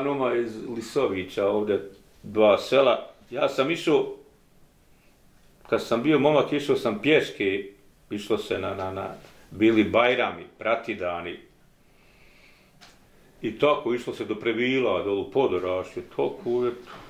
Noma iz Lisovića, ovdje 2 sela. Ja sam išao, kad sam bio momak, išao sam pješke, išlo se bili Bajrami, pratidani. I tako, išlo se do Previla, dolu Podorašlju, toliko.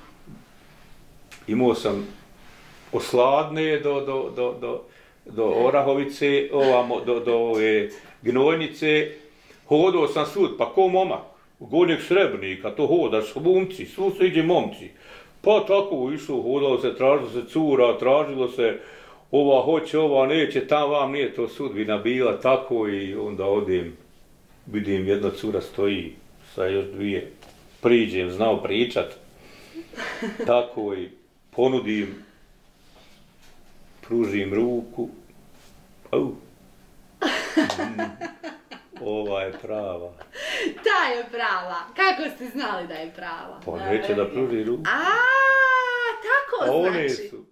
Imao sam Osladne do Orahovice, do Gnojnice. Hodao sam svud, pa ko momak, u Gornjeg Srebrnika, to hodaš, momci, svu se iđe momci. Pa tako išlo, hodalo se, tražilo se cura, tražilo se ova hoće, ova neće, tam vam nije to sudbina bila, tako i onda odim, vidim jedna cura stoji sa još 2, priđem, znao pričat, tako i ponudim, pružim ruku, ova je prava. Ta je prava. Kako ste znali da je prava? Pa neće da pruži ruku. Tako one znači. Su.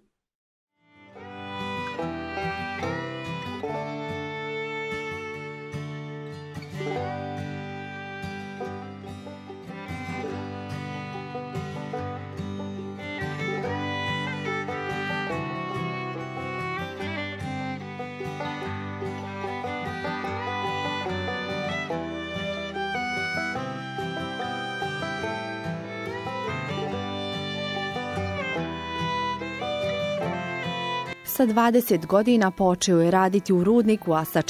Sa 20 godina počeo je raditi u rudniku, a sa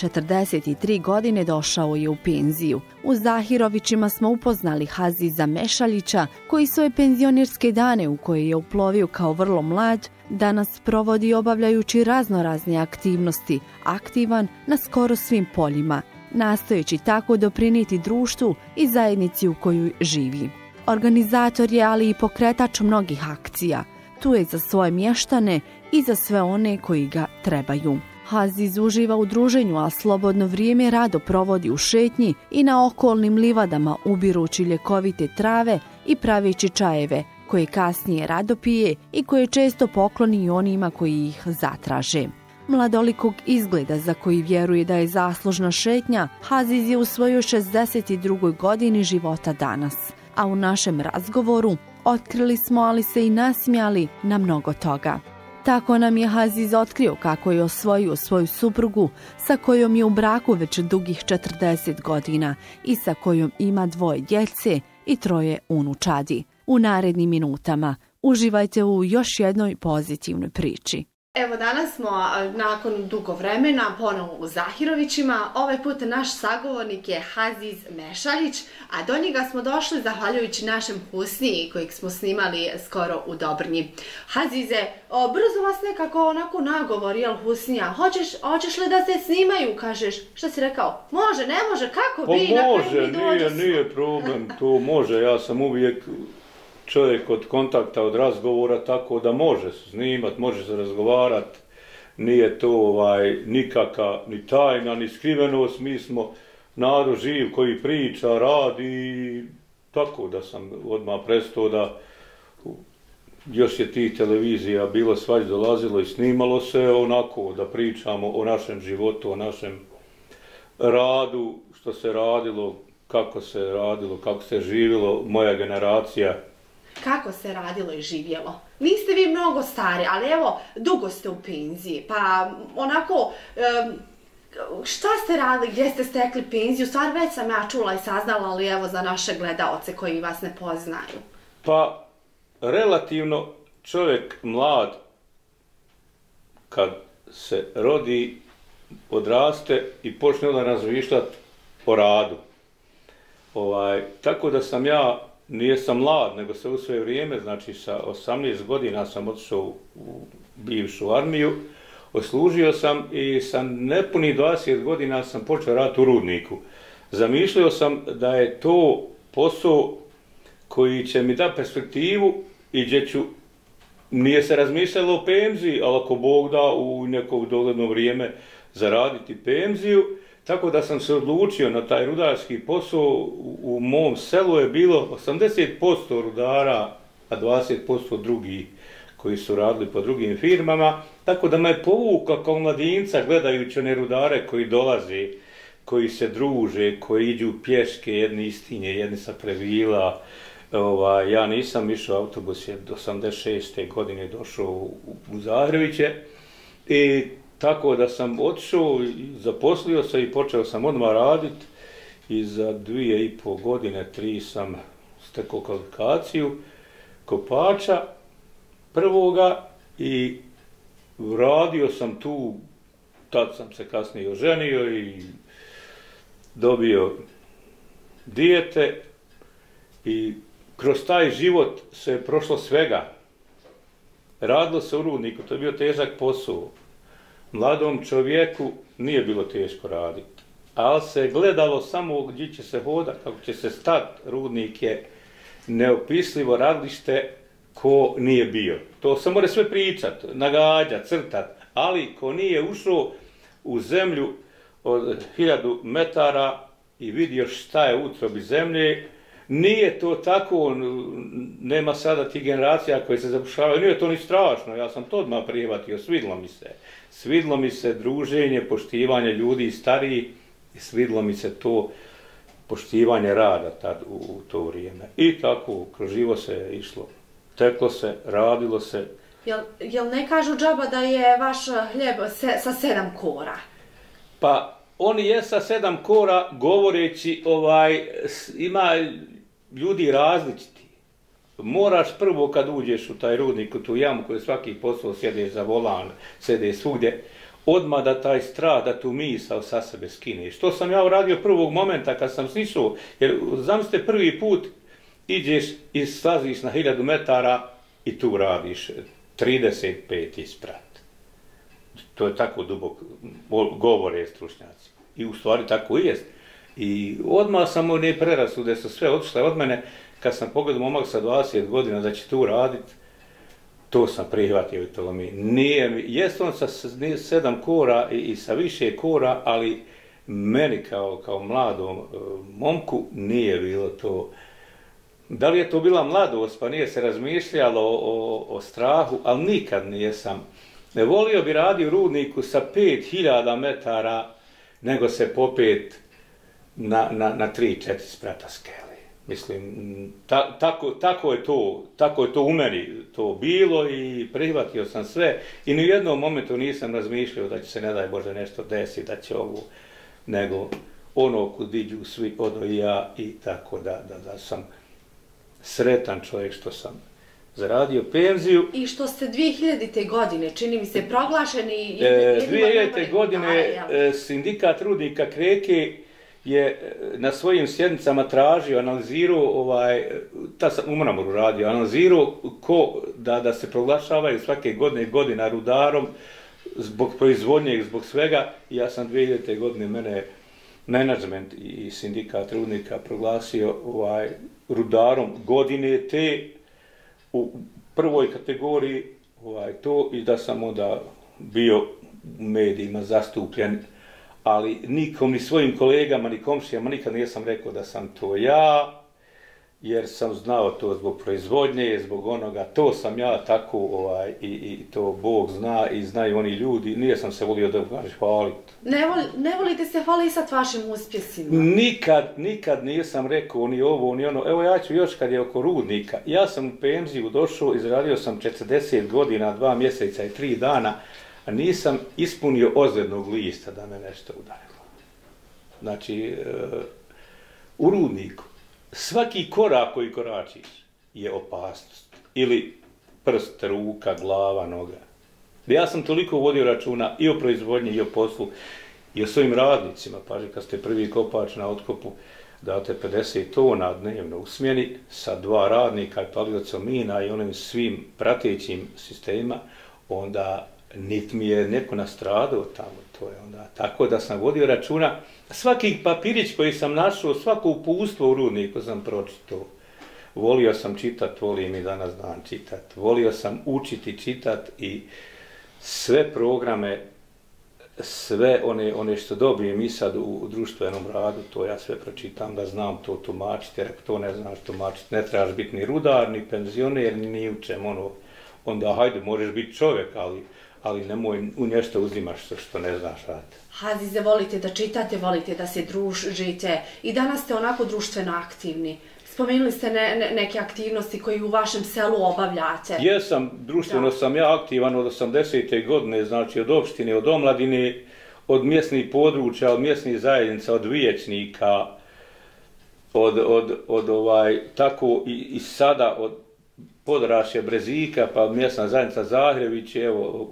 43 godine došao je u penziju. U Zahirovićima smo upoznali Haziza Mešaljića, koji svoje penzionirske dane u koje je uplovio kao vrlo mlad, danas provodi obavljajući raznorazne aktivnosti, aktivan na skoro svim poljima, nastojeći tako doprinijeti društvu i zajednici u kojoj živi. Organizator je, ali i pokretač mnogih akcija. Tu je za svoje mještane i za sve one koji ga trebaju. Haziz uživa u druženju, a slobodno vrijeme rado provodi u šetnji i na okolnim livadama, ubirući ljekovite trave i praveći čajeve, koje kasnije rado pije i koje često pokloni onima koji ih zatraže. Mladolikog izgleda za koji vjeruje da je zaslužna šetnja, Haziz je u svojoj 62. godini života danas. A u našem razgovoru otkrili smo, ali se i nasmijali na mnogo toga. Tako nam je Haziz otkrio kako je osvojio svoju suprugu, sa kojom je u braku već dugih 40 godina i sa kojom ima 2 djece i 3 unučadi. U narednim minutama uživajte u još jednoj pozitivnoj priči. Evo, danas smo nakon dugo vremena ponovo u Zahirovićima. Ovaj put naš sagovornik je Haziz Mešaljić, a do njega smo došli zahvaljujući našem Husniji kojeg smo snimali skoro u Dobrnji. Hazize, brzo vas nekako onako nagovor, jel Husnija, hoćeš li da se snimaju, kažeš, šta si rekao, može, ne može, kako bi? Pa može, nije problem, to može, ja sam uvijek čovjek od kontakta, od razgovora, tako da može se snimat, može se razgovarat, nije to nikakva ni tajna, ni skrivenost, mi smo narod živ koji priča, radi, tako da sam odmah prestao da još je tih televizija bilo, svađe dolazilo i snimalo se onako da pričamo o našem životu, o našem radu, što se radilo, kako se živjelo, moja generacija. Kako se radilo i živjelo? Niste vi mnogo stari, ali evo, dugo ste u penziji, pa onako, šta ste radili, gdje ste stekli penziju? Stvar već sam ja čula i saznala, ali evo za naše gledaoce koji vas ne poznaju. Pa, relativno čovjek mlad, kad se rodi, odraste i počne onda razmišljati o radu. Tako da sam ja, nisam mlad, nego se u svoje vrijeme, znači sa 18 godina sam otišao u bivšu armiju, odslužio sam i sa nepunih 20 godina sam počeo raditi u rudniku. Zamišljao sam da je to posao koji će mi dati perspektivu i gdje ću, nije se razmišljalo o penziji, ali ako Bog da u neko dogledno vrijeme zaraditi penziju. Tako da sam se odlučio na taj rudarski posao. U mom selu je bilo 80% rudara, a 20% drugih koji su radili po drugim firmama. Tako da me je povukla kao mladinca gledajući one rudare koji dolaze, koji se druže, koji iđu pješke, jedni iz Tinje, jedni sa Previla, Ja nisam išao, autobus je do 86. godine došao u Zahiroviće i tako da sam otišao, zaposlio se i počeo sam odmah raditi i za 2,5 godine, 3 sam stekao kvalifikaciju kopača prvoga i radio sam tu, tad sam se kasnije oženio i dobio dijete i kroz taj život se je prošlo svega. Radilo se u rudniku, to je bio težak posao. Mladom čovjeku nije bilo teško raditi, ali se gledalo samo gdje će se hodati, kako će se stati. Rudnik je neopislivo radilište ko nije bio. To se more sve pričat, nagađat, crtat, ali ko nije ušao u zemlju od 1000 metara i vidio šta je u utrobi zemlje, nije to tako, nema sada tih generacija koje se zapušavaju, nije to ni strašno, ja sam to odmah prihvatio, svidlo mi se druženje, poštivanje ljudi stariji i svidlo mi se to poštivanje rada tad u to vrijeme. I tako, kroz živo se išlo, teklo se, radilo se. Jel ne kažu džaba da je vaš hljeb sa 7 kora? Pa, on je sa 7 kora, govoreći, ima ljudi različiti. Moraš prvo kad uđeš u taj rudnik, u tu jamu koju svaki posao sjede za volan, sjede svugdje, odmah da taj strah, da tu misao sa sebe skineš. To sam ja uradio prvog momenta kad sam snišao, jer zamislite prvi put iđeš i slaziš na 1000 metara i tu radiš 35 isprat. To je tako dubok, govore stručnjaci. I u stvari tako i jest. I odmah sam one prerasude su sve otišle od mene. Kad sam pogledao momak sa 20 godina da će tu raditi, to sam prihvatio i to mi nije. Jest on sa 7 kora i sa više kora, ali meni kao mladom momku nije bilo to. Da li je to bila mladost, pa nije se razmišljalo o strahu, ali nikad nisam. Ne volio bi radio u rudniku sa 5000 metara, nego se popet na 3-4 sprata skele. Mislim, tako je to u meni to bilo i prihvatio sam sve i ni u jednom momentu nisam razmišljao da će se, ne daj Bože, nešto desiti, da će ovo, nego ono kud iđu svi odo i ja i tako da sam sretan čovjek što sam zaradio penziju. I što ste 2000. godine, čini mi se, proglašeni... 2000. godine sindikat rudnika Kreke je na svojim sjednicama tražio, analizirao, ta sam u Mramoru radio, analizirao da se proglašavaju svake godina rudarom zbog proizvodnje i zbog svega. Ja sam 2000. godine, mene menadžment i sindikat rudnika proglasio rudarom godine te u prvoj kategoriji to i da sam onda bio u medijima zastupljen, ali nikom, ni svojim kolegama, ni komšijama nikad nisam rekao da sam to ja, jer sam znao to zbog proizvodnje, zbog onoga, to sam ja tako i to Bog zna i znaju oni ljudi, nije sam se volio da hvaliti. Ne volite se hvalisati vašim uspjesima? Nikad nisam rekao ni ovo, ni ono. Evo ja ću još kad je oko rudnika. Ja sam u penziju došao, izradio sam 40 godina, 2 mjeseca i 3 dana, a nisam ispunio ozljednog lista da me nešto udarilo. Znači, u rudniku svaki korak koji koračiš je opasnost. Ili prst, ruka, glava, noga. Ja sam toliko vodio računa i o proizvodnji, i o poslu, i o svojim radnicima. Paži, kad ste prvi kopač na otkopu, date 50 tona dnevno u smjeni sa 2 radnika i paliocom mina i onim svim pratećim sistemima, onda niti mi je neko nastradao tamo. To je onda tako da sam vodio računa. Svaki papirić koji sam našao, svako uputstvo u rudniku sam pročitao. Volio sam čitat, volim i danas dan čitat. Volio sam učiti čitat i sve programe, sve one što dobijem i sad u društvenom radu, to ja sve pročitam da znam to tumačiti, jer ako to ne znaš tumačiti, ne trebaš biti ni rudar, ni penzioner, ni u čem, onda hajde, možeš biti čovjek, ali nemoj u nešto uzimaš što ne znaš raditi. Hazize, volite da čitate, volite da se družite i danas ste onako društveno aktivni. Spomenuli ste neke aktivnosti koje u vašem selu obavljate. Jesam, društveno sam ja aktivan od 80. godine, znači od opštine, od omladine, od mjesnih područja, od mjesnih zajednica, od vijećnika, tako i sada od Podrašja, Brezika, pa mjesna zajednica Zahirović, evo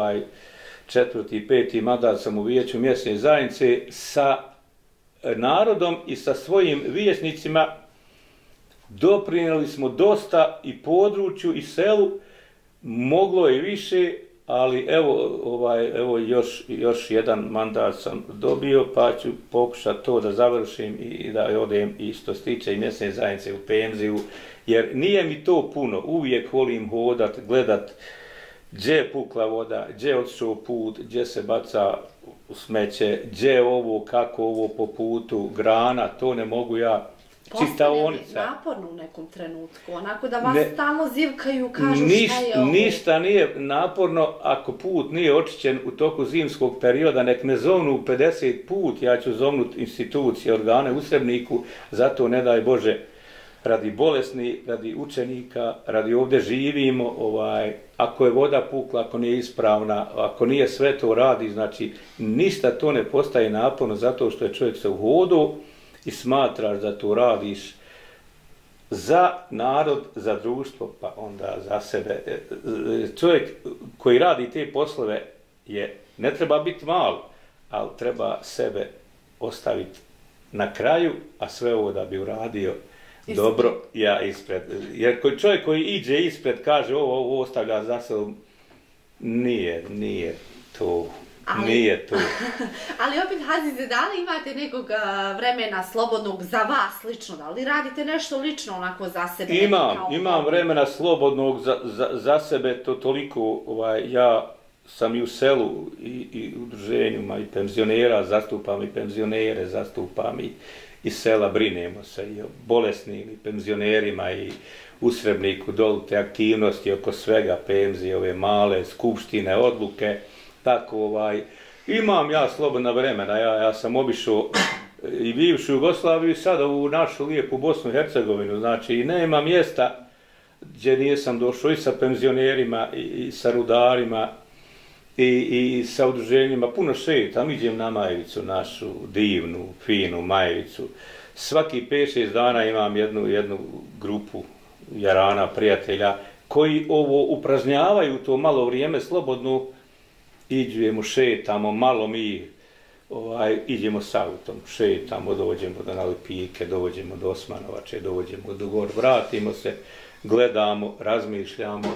4. 5. mandat sam u vijeću mjesne zajednice sa narodom i sa svojim vijećnicima. Doprinijeli smo dosta i području i selu, moglo je više, ali evo još jedan mandat sam dobio, pa ću pokušati to da završim i da odem i što se tiče i mjesne zajednice u penziju, jer nije mi to puno, uvijek volim hodat, gledat gdje je pukla voda, gdje je otišao put, gdje se baca smeće, gdje je ovo, kako ovo po putu, grana, to ne mogu ja. Postane li naporno u nekom trenutku, onako da vas stalno zivkaju, kažu šta je ovo? Ništa nije naporno ako put nije očišćen u toku zimskog perioda, nek me zovnu 50 put, ja ću zovnut institucije, organe u Srebrniku, zato ne daj Bože, radi bolesni, radi učenika, radi ovdje živimo, ako je voda pukla, ako nije ispravna, ako nije sve to radi, znači ništa to ne postaje naporno zato što je čovjek se uhodu i smatraš da to radiš za narod, za društvo, pa onda za sebe. Čovjek koji radi te poslove ne treba biti malo, ali treba sebe ostaviti na kraju, a sve ovo da bi uradio dobro, ja ispred. Jer čovjek koji iđe ispred, kaže ovo ostavlja za sebe, nije to. Nije tu. Ali opet, Hazize, da li imate nekog vremena slobodnog za vas lično? Da li radite nešto lično onako za sebe? Imam vremena slobodnog za sebe, to toliko, ja sam i u selu i u udruženjima i penzionera, zastupam i penzionere, zastupam i sela, brinemo se i o bolesnim i penzionerima i u Srebrniku, dolu te aktivnosti oko svega, penzije, ove male, skupštine, odluke. Tako, imam ja slobodna vremena, ja sam obišao i bivšu Jugoslaviju i sada u našu lijepu Bosnu i Hercegovinu, znači nema mjesta gdje nisam došao i sa penzionerima i sa rudarima i sa udruženjima, puno šetam, idem na Majevicu, našu divnu, finu Majevicu. Svaki 5-6 dana imam jednu grupu jarana, prijatelja, koji ovo upražnjavaju to malo vrijeme slobodno. Iđemo, šetamo, malo mi idemo s autom, šetamo, dođemo do Nalipike, dođemo do Osmanovače, dođemo do Gor, vratimo se, gledamo, razmišljamo,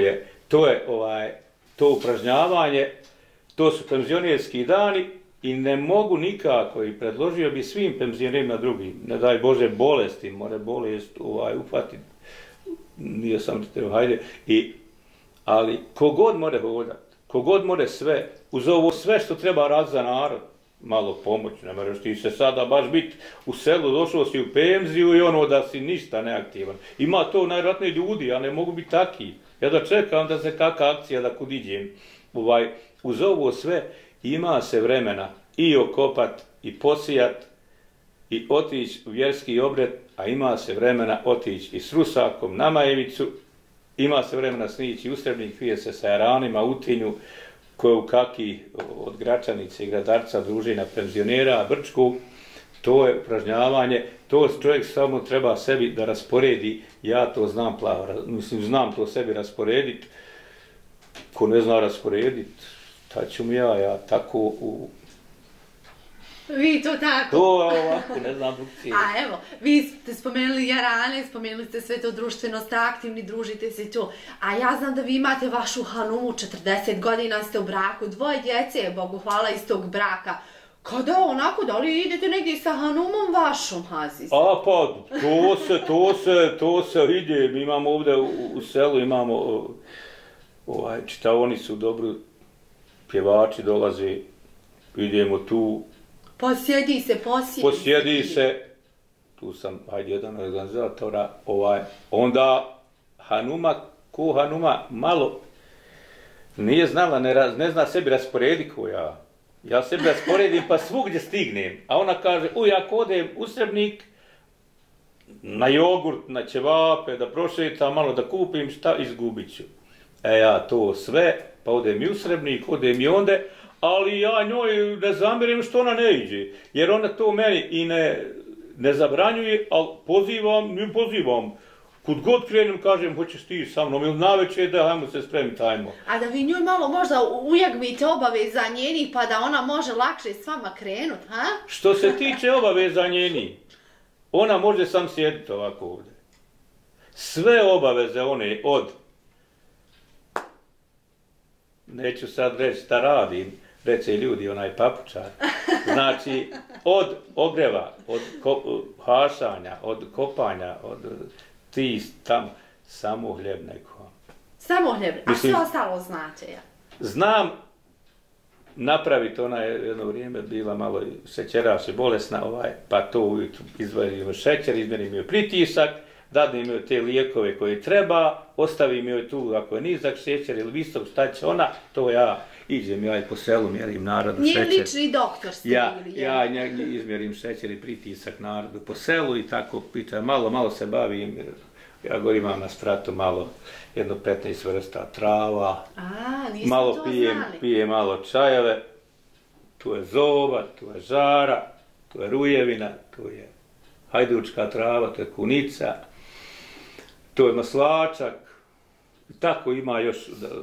to upražnjavanje, to su penzionerski dani i ne mogu nikako, i predložio bi svim penzionerima drugim, ne daj Bože bolesti, more bolest upatiti, nije sam hajde, ali kogod more hodati, kogod more sve, uz ovo sve što treba raditi za narod, malo pomoć, ne moraš ti se sada baš biti u selu, došao si u penziju i da si ništa neaktivan. Ima to najvjerojatnije ljudi, ja ne mogu biti taki. Ja da čekam da se kakva akcija da kud iđem. Uz ovo sve ima se vremena i okopat, i posijat, i otići u vjerski obred, a ima se vremena otići i s Rusakom na Majevicu, ima se vremena snići u Srebrnik, vije se sa jaranima, Utinju, koju kaki od Gračanice i Gradarca, družina penzionera, Brčku, to je upražnjavanje, to čovjek samo treba sebi da rasporedi, ja to znam znam to sebi rasporediti, ko ne zna rasporediti, tad ću mi ja tako u... Vi to tako? To ovako, ne znam drugčije. A evo, vi ste spomenuli jarane, spomenuli ste sve to društveno, ste aktivni, družite se to. A ja znam da vi imate vašu Hanumu, 40 godina ste u braku, 2 djece, Bogu hvala, iz tog braka. Kada onako, da li idete negdje sa Hanumom vašom, Haziz? A pa, to se ide, imamo ovdje u selu, imamo čitaonicu, dobro, pjevači dolaze, idemo tu. Posjedi se, tu sam, jedan od organizatora, onda Hanuma malo nije znala, ne zna sebi rasporedi ko ja. Ja sebi rasporedim pa svugdje stignem, a ona kaže, ako odem u Srebrnik, na jogurt, na ćevape, da prošetam, malo da kupim, šta izgubit ću. Ja to sve, pa odem i u Srebrnik, odem i onde, ali ja njoj ne zamjerim što ona ne iđe, jer ona to meni i ne zabranjuje, ali pozivam. Kud god krenem, kažem, hoćeš ti sa mnom, ili navečer da, hajmo se spremiti, hajmo. A da vi njoj malo možda ujagmite obaveza njenih, pa da ona može lakše s vama krenut, ha? Što se tiče obaveza njenih, ona može sam sjediti ovako ovdje. Sve obaveze one od, neću sad reći šta radim, reće ljudi onaj papučar, znači od ogreva, od hašanja, od kopanja, od tam, samo hljeb neko. Samo hljeb, a sve ostalo znate, ja? Znam napraviti, ona je jedno vrijeme bila malo šećeraš i bolesna, pa to ujutru izvarim šećer, izmjerim joj pritisak, dadnem joj te lijekove koje treba, ostavim joj tu ako je nizak šećer ili visok, šta će ona, to ja iđem ja i po selu, mjerim narodu šećer. Nije lični doktor ste bili, ja izmjerim šećer i pritisak narodu po selu i tako pitam, malo se bavim, ja govorim imam na spratu malo, jedno 15 vrsta trava, malo pijem malo čajeve, tu je zoba, tu je žara, tu je rujevina, tu je hajdučka trava, tu je kunica, tu je maslačak, tako ima još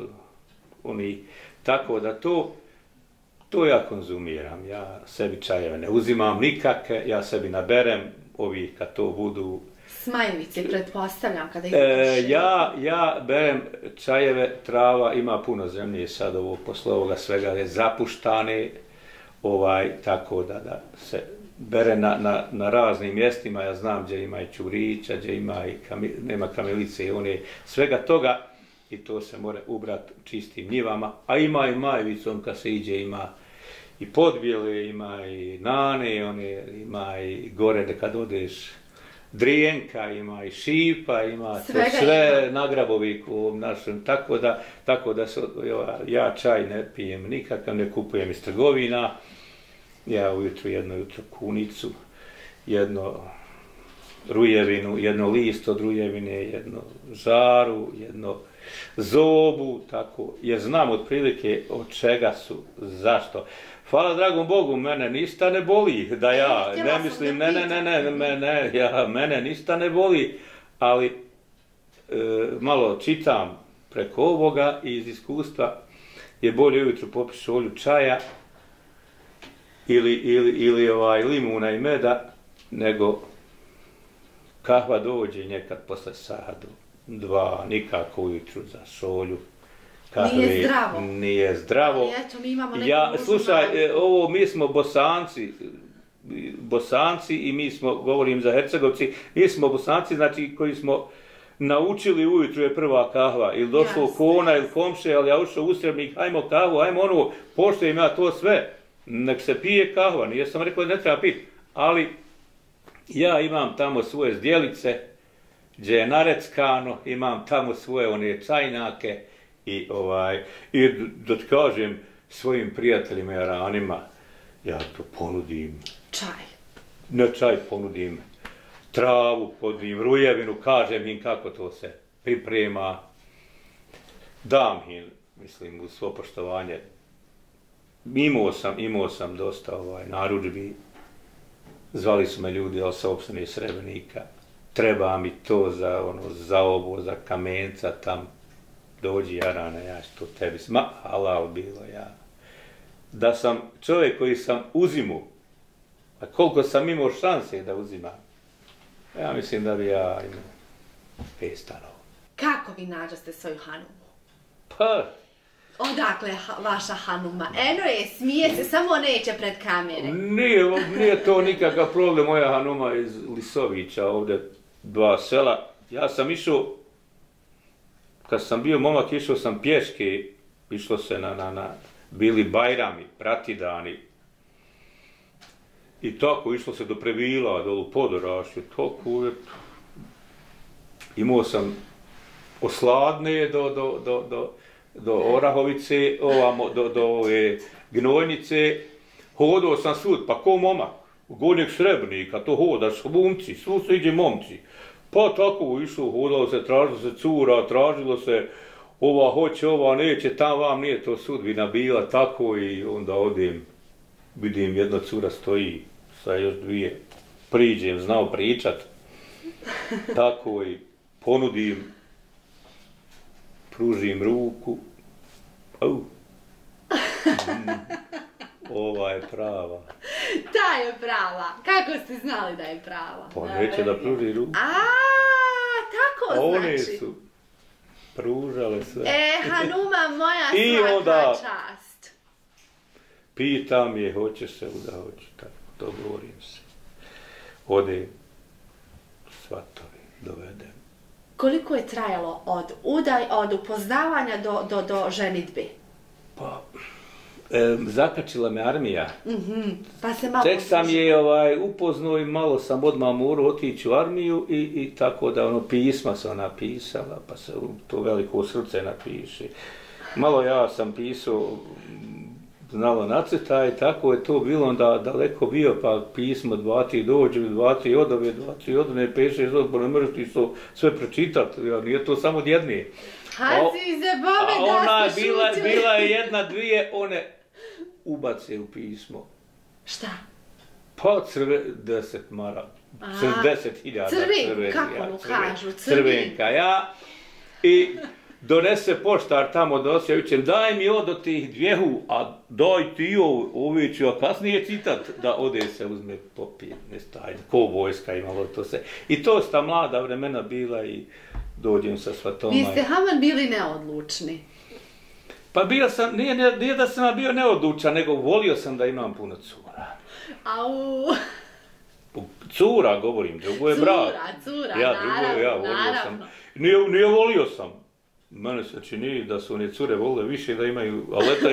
tako da to ja konzumiram, ja sebi čajeve ne uzimam nikakve, ja sebi naberem ovih kad to budu... Smajevice, pretpostavljam kada ih Ja berem čajeve, trava, ima puno zemlje sad posle ovoga svega je zapuštane, tako da se bere na raznim mjestima, ja znam gdje ima i čurića, gdje nema kamilice i svega toga i to se mora ubrati čistim njivama, a ima i majevicom kad se iđe, ima i podbjele, ima i nane, ima i gore kad odeš drijenka, ima i šipa, ima sve nagrabovi u našem, tako da ja čaj ne pijem nikakav, ne kupujem iz trgovina, ja ujutru jednu kunicu, jedno rujevinu, jedno list od rujevine, jedno žaru, jedno zobu, tako, jer znam otprilike od čega su, zašto. Hvala dragom Bogu, mene ništa ne boli, da ja ne mislim, mene ništa ne boli, ali malo čitam preko ovoga i iz iskustva je bolje ujutru popiti šolju čaja ili limuna i meda, nego kahva dođe nekad posle sahadu, 2, nikako ujutru za šolju. Nije zdravo. Slušaj, mi smo Bosanci i mi smo, govorim za Hercegovci, mi smo Bosanci, znači koji smo naučili ujutru je prva kahva, ili došlo kona ili komše, ali ja ušao u Srebrnik, hajmo kahvu, hajmo poštujem ja to sve, nek se pije kahva, nije sam rekao da ne treba piti, ali ja imam tamo svoje zdjelice, gdje je nareckano, imam tamo svoje čajnake, i da ti kažem svojim prijateljima i ranima, ja to ponudim. Čaj? Ne čaj, ponudim travu, ponudim rujevinu, kažem im kako to se priprema. Dam im, mislim, uz svo poštovanje. Imao sam dosta narudžbi, zvali su me ljudi sa opštine iz Srebrnika, treba mi to za ovo, za kamenca tam, dođi Jarana, ja ću to tebi, halal bilo ja. Da sam čovjek koji sam uzimu, a koliko sam imao šanse da uzimam, ja mislim da bi ja imao 5 stanova. Kako vi nađaste svoju hanumu? Pa... Odakle je vaša hanuma? Eno je, smije se, samo neće pred kamere. Nije to nikakav problem, moja hanuma iz Lisovića, ovdje 2 sela. Ja sam išao, kad sam bio momak, išao sam pješke, išlo se bili bajrami, pratidani. I tako, išlo se do Previla, dolu Podorašlju, toliko. Imao sam osladne do Orahovice, do Gnojnice, hodao sam svud, pa ko momak. Gornjeg Srebrenika, to hodaš, momci, svu se iđe momci. Pa tako išlo, hodalo se, tražilo se cura, tražilo se ova hoće, ova neće, tam vam nije to sudbina bila, tako i onda odim, vidim jedna cura stoji sa još dvije, priđem, znao pričat, tako i ponudim, pružim ruku, ova je prava. Ta je prava. Kako ste znali da je prava? Pa neće da pruži ruku. Tako one znači. One su pružale sve. Hanuma moja I svaka onda čast. Pitam je, hoće se da hoće, tako, dogovorim se. Ode, svatovi, dovedem. Koliko je trajalo od upoznavanja do ženidbe? Pa, zakačila me armija. Pa se malo tek sam je upoznao i malo sam odmah morao otići u armiju i tako da pisma se ona pisala, pa se to veliko srce napiše. Malo ja sam pisao, znalo nacrta i tako je to bilo onda daleko bio, pa pismo 2-3 dođe, 2-3 odove, 2-3 odove, 5-6 odbora, mršti su sve pročitati, nije to samo jedne. Hazize, bome da ste šutili. Bila je jedna, dvije, one ubace u pismo. Šta? Pa 10 maraka, 10.000 crvenka, kako mu kažu, crvenka, ja. I donese poštar tamo donosio, daj mi od tih dvjehu, a daj ti ovi ću, a kasnije citat, da ode se uzme popije, ne stajno, ko vojska imalo to se. I to sta mlada vremena bila i dođem sa svatoma. Vi ste haman bili neodlučni. Pa bio sam, nije da sam bio neodlučan, nego volio sam da imam puno cura. Au. Cura govorim, drugo je brak. Cura, naravno. Nije volio sam. Mene se čini da su one cure volile više da imaju, ali eto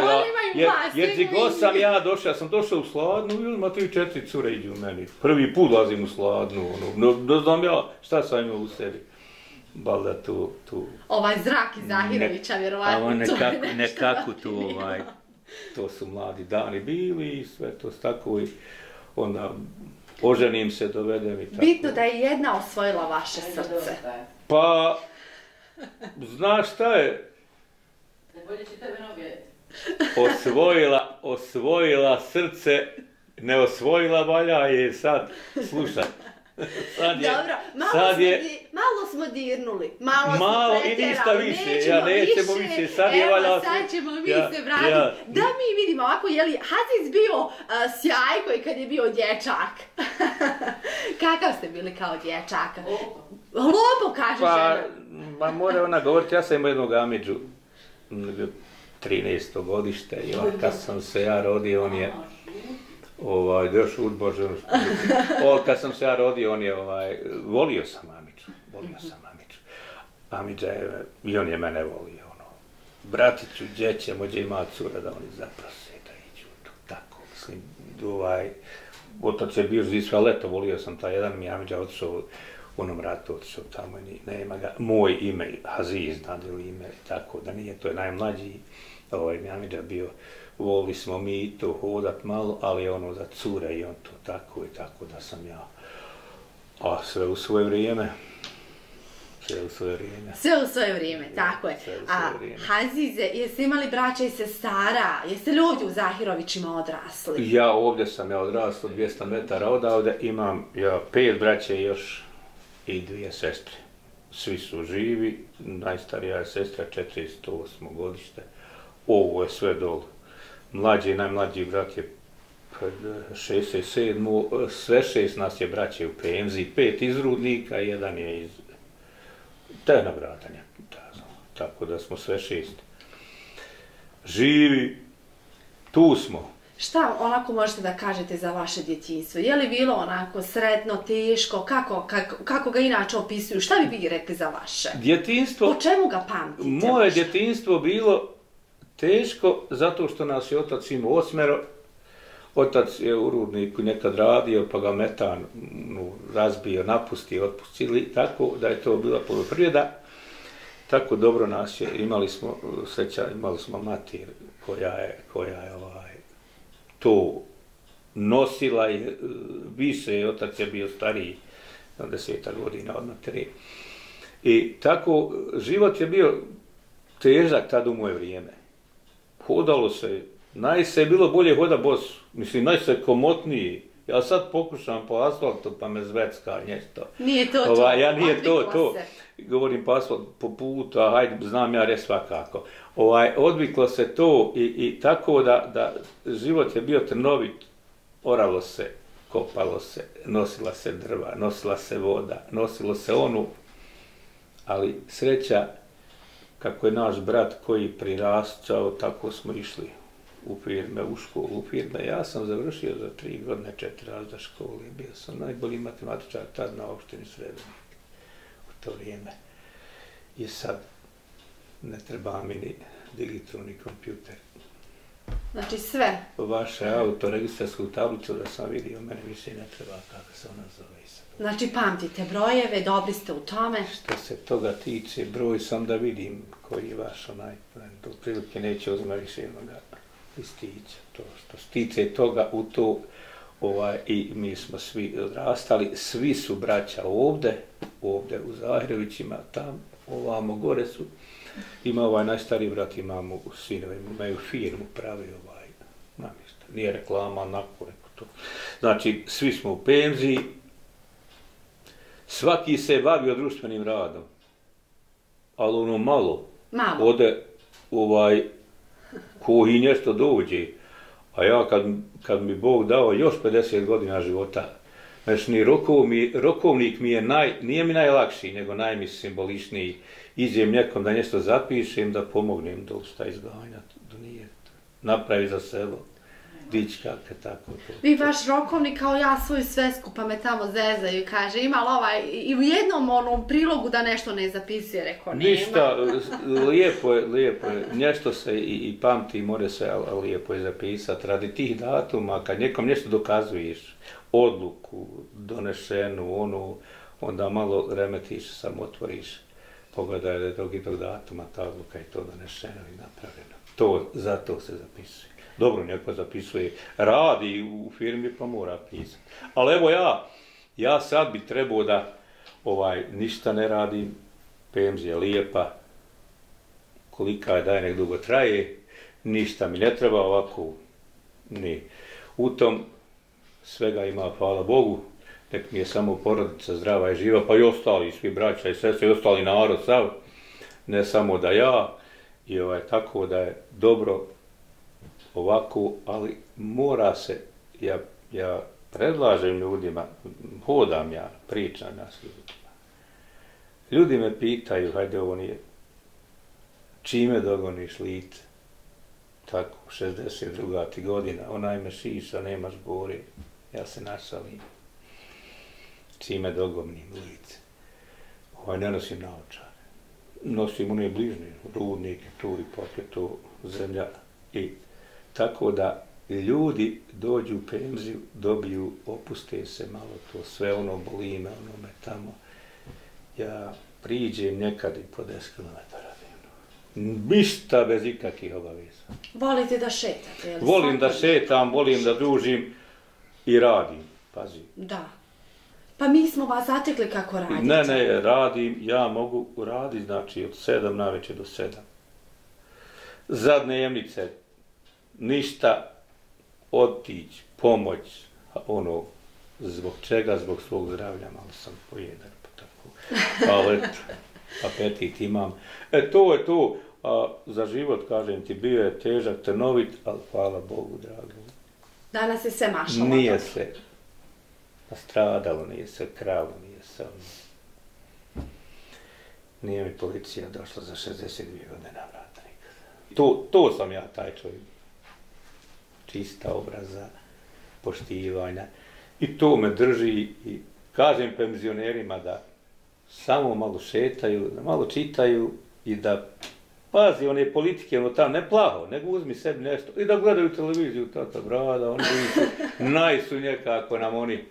jer god sam ja sam došao u Sladnu i ima 3-4 cure iđu u meni. Prvi put lazim u Sladnu, ne znam ja šta sam imao u sebi. Balda tu... Ovaj zrak iz Zahirovića, vjerovatno. Nekako tu, to su mladi dani bili i sve to tako i onda oženim se, dovedem i tako. Bitno da je jedna osvojila vaše srce. Pa, znaš šta je? Osvojila srce, ne osvojila valja je sad, slušaj. Dobro, malo smo dirnuli, malo i ništa više, ja nećemo više, sad je valja... Evo, sad ćemo mi se vratiti, da mi vidimo ovako, je li Haziz bio sjaj koji kad je bio dječak? Kakav ste bili kao dječak? Lopo, kaže žena. Pa mora ona govoriti, ja sam imao jednog amidžu, 13. godište, i kad sam se ja rodio, on je... još udbožen, kad sam se ja rodio, on je, volio sam Amidžu. Amidža je, i on je mene volio, bratiću, djeće, mođe ima cura da oni zaprose, da iđu tu, tako, mislim, otac je bio zvisva, ali eto, volio sam taj jedan, mi Amidža otišao, u onom ratu otišao tamo, nema ga, moj ime, Aziz, nadjeli ime, tako, da nije, to je najmlađi, mi Amidža bio, volili smo mi to hodat malo, ali ono za cure i on to tako i tako da sam ja. A sve u svoje vrijeme. Sve u svoje vrijeme, tako je. A Hazize, jeste imali braća i sestara? Jeste li ovdje u Zahirovićima odrasli? Ja ovdje sam odrasao 200 metara odavde. Imam 5 braće još i 2 sestre. Svi su živi. Najstarija je sestra, 408. godište. Ovo je sve dole. Najmlađi brat je 67. Sve 6 nas je braće u penziji, 5 iz Rudnika i 1 je iz Tena bratanja. Tako da smo sve 6. Živi, tu smo. Šta onako možete da kažete za vaše djetinjstvo? Je li bilo onako sretno, teško, kako ga inače opisuju? Šta bi rekli za vaše? Djetinjstvo... Po čemu ga pamtite? Moje djetinjstvo bilo teško, zato što nas je otac imao 8. Otac je u Rudniku nekad radio, pa ga metan razbio, napustio, otpustili, tako da je to bila poljoprivreda. Tako dobro nas je, imali smo sreća, imali smo mater koja je to nosila je više, otac je bio stariji, 10 godina od matere. I tako, život je bio težak tad u moje vrijeme. Hodalo se, najse je bilo bolje hoda bosu, mislim, najse komotniji. Ja sad pokušam po asfaltu pa me zvecka nešto. Nije to Ja nije to. Govorim po asfaltu, po putu, a hajde, znam ja res svakako. Odviklo se to i tako da život je bio trnovit, oralo se, kopalo se, nosila se drva, nosila se voda, nosilo se ali sreća, kako je naš brat koji prirastao, tako smo išli u firme, u školu, u firme. Ja sam završio za 3 godine 4 razreda škole. Bio sam najbolji matematičar tad na opštini Srebrnik u to vrijeme. I sad ne treba mi ni digitalni ni kompjuter. Znači sve? Vaše autoregistarsku tablicu da sam vidio, mene više ne treba kako se ona zove. Znači pamtite brojeve, dobri ste u tome? Što se toga tiče, broj sam da vidim koji je vaš do prilike neće uzmati više jednoga listića. To što se tiče toga u to, i mi smo svi odrastali, svi su braća ovde u Zahirovićima, tam, ovamo gore su. Ima najstariji brat, imamo sinove, imaju firmu, pravi namještaj. Nije reklama, onako neko to. Znači, svi smo u penziji, svaki se bavio društvenim radom, ali malo. Ode koji nešto dođe, a ja kad mi Bog dao još 50 godina života, znači rokovnik mi je nije mi najlakši, nego najsimboličniji. Iđem nekom da nešto zapišem, da pomognem do šta izganjati, da nije napravi za selo. Dičkake, tako to. Vi vaš rokovnik kao ja svoju svesku pa me tamo zezaju i kaže ima li i u jednom prilogu da nešto ne zapisuje, rekao nema. Ništa, lijepo je, nešto se i pamti, more se, ali lijepo je zapisati. Radi tih datuma, kad nekom nešto dokazuješ, odluku, donešenu, onda malo remetiš, samo otvoriš, pogledaj da je tog i tog datuma, ta odluka je to donešeno i napravljeno. Zato se zapisuje. Dobro, neko zapisuje, radi u firmi pa mora pisati. Ali evo ja sad bi trebao da ništa ne radim, penzija lijepa, kolika je daje nek dugo traje, ništa mi ne treba ovako, ni. U tom svega ima, hvala Bogu, nek mi je samo porodica zdrava i živa, pa i ostali, svi braća i sestre, i ostali narod sav, ne samo da ja, i tako da je dobro ovako, ali mora se, ja predlažem ljudima, hodam ja, pričam ja s ljudima. Ljudi me pitaju, hajde ovo nije, čime dogoniš lice? Tako, 62. ti godina, onaj me šiša, nemaš bore, ja se našalim. Čime dogonim lice? Ne nosim naočare. Nosim one bližnje, rudnike, turi, poslije to, zemlja i tako da ljudi dođu u penziju, dobiju, opuste se malo to, sve boli me, me tamo. Ja priđem nekad i po 10 km dnevno. Ništa bez ikakvih obaveza. Volite da šetate? Volim da šetam, volim da družim i radim, pazi. Da. Pa mi smo vas zatekli kako radite. Ne, radim, ja mogu raditi, znači od 7 navečer do 7. Za dnevnice, ništa, otići, pomoć, zbog čega, zbog svog zdravlja, malo sam pojedan, pa tako, ali apetit imam. To je to, za život, kažem ti, bio je težak, trnovit, ali hvala Bogu, drago. Danas je sve mašalo. Nije se nastradalo, nije se kralo, nije se Nije mi policija došla za 62 godine na vrata nikada. To sam ja, taj čovjek. Čista obraza, poštivanja. I to me drži i kažem penzionerima da samo malo šetaju, da malo čitaju i da pazi one politike, tam ne plaho, nego uzmi sebi nešto i da gledaju televiziju, tata, brada, oni su nekako nam oni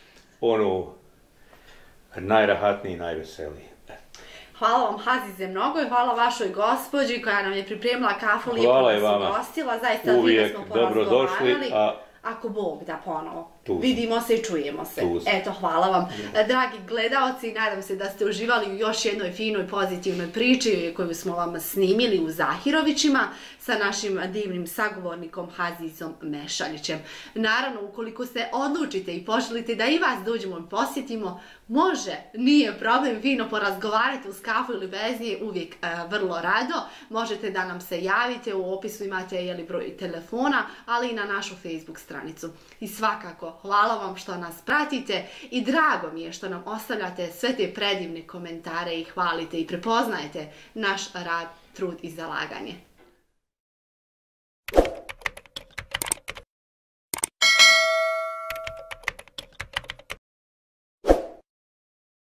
najrahatniji, najveseliji. Hvala vam, Hazize, mnogo i hvala vašoj gospođi koja nam je pripremila kafu, lijepo nas ugostila, zaista divno smo porazgovarali. ako Bog da ponovo. Tu Vidimo se i čujemo se. Eto, hvala vam. Dragi gledaoci, nadam se da ste uživali u još jednoj finoj pozitivnoj priči koju smo vam snimili u Zahirovićima sa našim divnim sagovornikom Hazizom Mešaljićem. Naravno, ukoliko se odlučite i poželite da i vas dođemo i posjetimo, može, nije problem, fino porazgovarati uz kafu ili bez nje, uvijek vrlo rado. Možete da nam se javite, u opisu imate broj telefona, ali i na našu Facebook stranicu. I svakako, hvala vam što nas pratite i drago mi je što nam ostavljate sve te predivne komentare i hvalite i prepoznajete naš rad, trud i zalaganje.